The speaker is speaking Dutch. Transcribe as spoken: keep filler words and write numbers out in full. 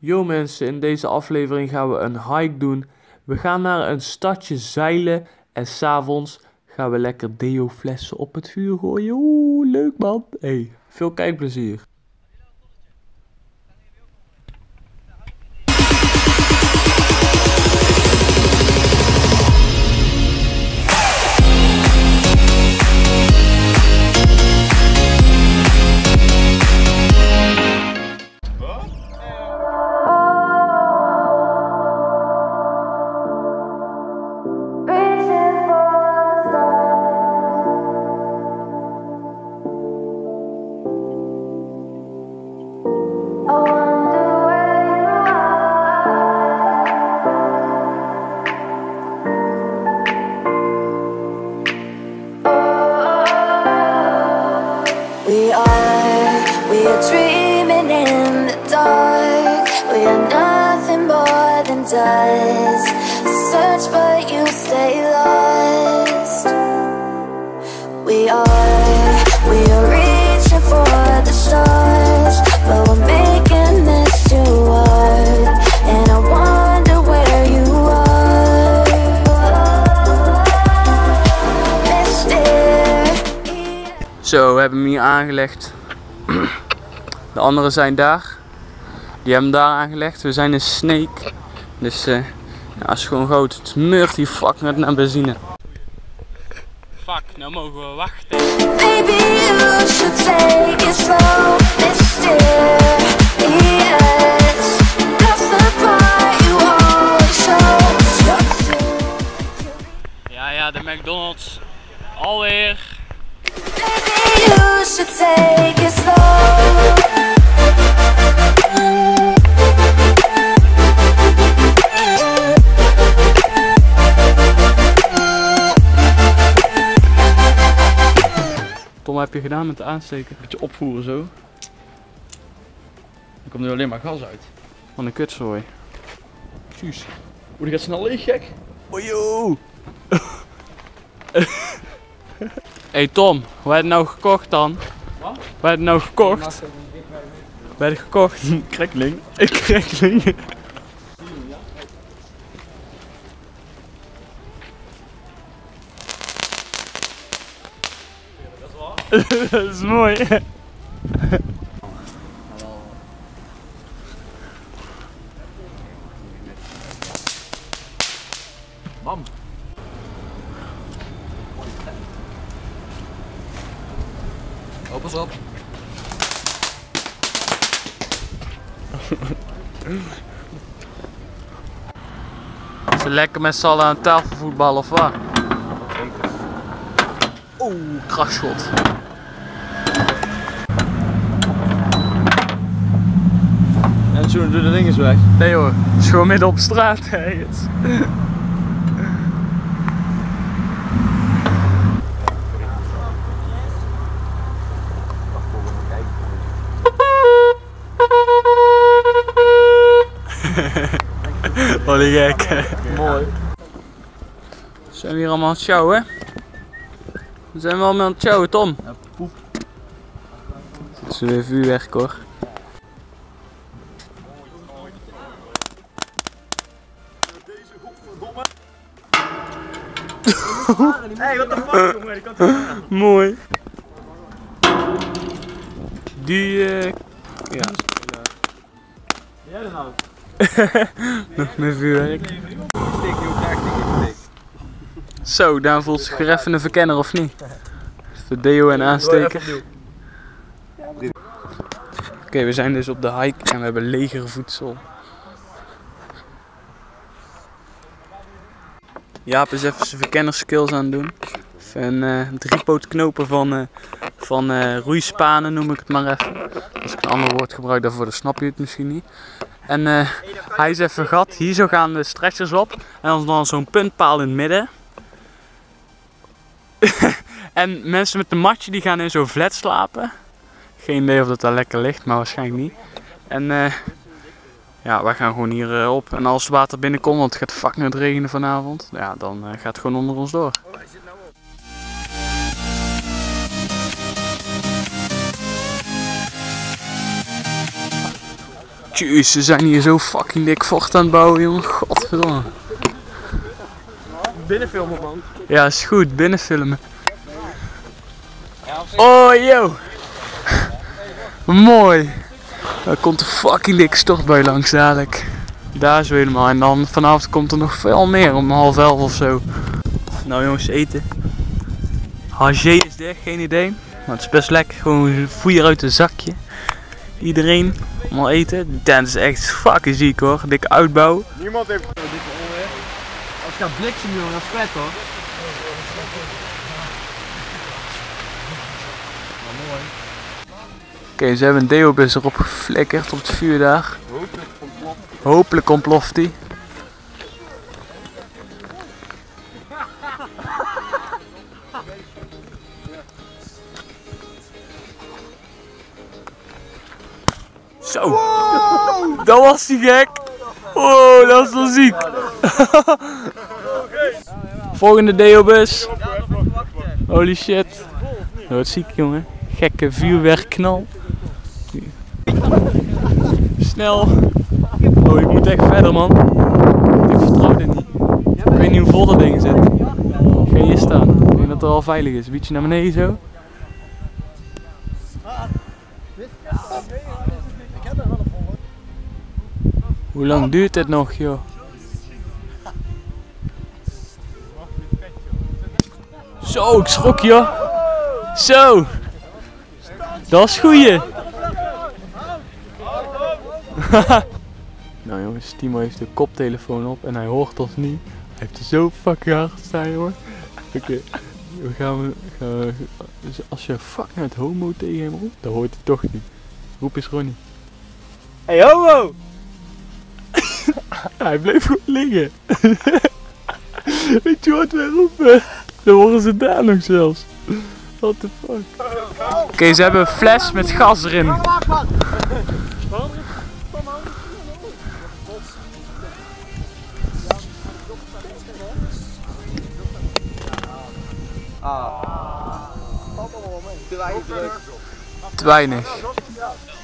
Yo mensen, in deze aflevering gaan we een hike doen. We gaan naar een stadje zeilen en 's avonds gaan we lekker deo flessen op het vuur gooien. Oeh, leuk man. Hey, veel kijkplezier. We are, we are dreaming in the dark. We are nothing more than dust. Search but you stay lost. We are, we are reaching for the stars, but we're making this too hard. And I wonder where you are, mister. Zo, we hebben hem hier aangelegd. De anderen zijn daar. Die hebben hem daar aangelegd. We zijn in Sneek. Dus uh, ja, het is gewoon groot. Het smeurt hier fucking naar benzine. Fuck, nou mogen we wachten. Maybe you should take it slow, mister. Yes, that's the part you always show. Ja, ja, de McDonald's. Alweer. Maybe you should take it slow. Tom, wat heb je gedaan met de aansteken? Beetje opvoeren zo. Dan komt nu alleen maar gas uit. Van een kutzooi. Jeez. Oeh, die gaat snel leeg, gek. Ojo! Hey Tom, wat heb je nou gekocht dan? Wat? Wat heb je nou gekocht? Wat heb je gekocht? Krekling. Ik krekling. Dat is mooi. Bam. Oh, pas op. Ze lekker met z'n allen aan tafel voetballen of wat? Oeh, krachtschot. En zo doe de ding eens weg. Nee hoor, het is gewoon midden op straat ergens. Wat een gek. Mooi. Zijn we hier allemaal aan het sjouwen? We zijn we allemaal aan het sjouwen, Tom? Ja, poep. Het is weer vuurwerk hoor. Hey, what the fuck, jongen? Die kan toch niet. Mooi. Die eh. ja. Jij er nou? Nog meer vuurwerk. Zo, daar voelt zich weer even een verkenner of niet? Even deo en aansteker. Oké, okay, we zijn dus op de hike en we hebben legervoedsel. Jaap is even zijn verkennerskills aan het doen. Even een uh, driepoot knopen van, uh, van uh, roeispanen noem ik het maar even. Als ik een ander woord gebruik daarvoor, dan snap je het misschien niet. En uh, hij is even gat. Hier zo gaan de stretchers op. En dan, dan zo'n puntpaal in het midden. En mensen met een matje die gaan in zo'n flat slapen. Geen idee of dat daar lekker ligt, maar waarschijnlijk niet. En uh, ja, wij gaan gewoon hier uh, op. En als het water binnenkomt, want het gaat fucking het regenen vanavond. Ja, dan uh, gaat het gewoon onder ons door. Tjus, ze zijn hier zo fucking dik vocht aan het bouwen, jongen. Godverdomme. Binnenfilmen, man. Ja, is goed. Binnenfilmen. Oh, yo. Mooi. Daar komt een fucking dikke stortbui langs dadelijk. Daar zo helemaal. En dan vanavond komt er nog veel meer om half elf of zo. Nou jongens, eten. Hagé is dicht, geen idee. Maar het is best lekker. Gewoon voeier uit een zakje. Iedereen allemaal eten. Dat is echt fucking ziek hoor. Dikke uitbouw. Niemand heeft dikke onweer. Als het gaat bliksem, jongen, dat is vet hoor. Oké, okay, ze hebben een deobus erop geflikkerd op het vuur daar. Hopelijk ontploft. Hopelijk ontploft die. Zo, wow. Dat was die gek. Wow, dat is wel ziek. Volgende deobus. Holy shit. Dat wordt ziek jongen. Gekke vuurwerkknal. Snel. Oh, ik moet echt verder man. Ik vertrouw dit niet. Ik weet niet hoe vol dat ding zit. Ik ga hier staan. Ik denk dat het al veilig is. Een beetje naar beneden zo. Hoe lang duurt dit nog joh? Zo, ik schrok joh. Zo. Dat is goeie. Nou jongens, Timo heeft de koptelefoon op en hij hoort ons niet. Hij heeft er zo fucking hard staan jongen. Oké, okay. we gaan we, gaan we, dus als je fucking het homo tegen hem roept, dan hoort hij toch niet. Roep eens Ronnie. Hey homo! Hij bleef goed liggen. Weet je wat wij roepen? Dan horen ze daar nog zelfs. What the fuck? Oké, okay, ze hebben een fles met gas erin. Ah. Te weinig. Te weinig.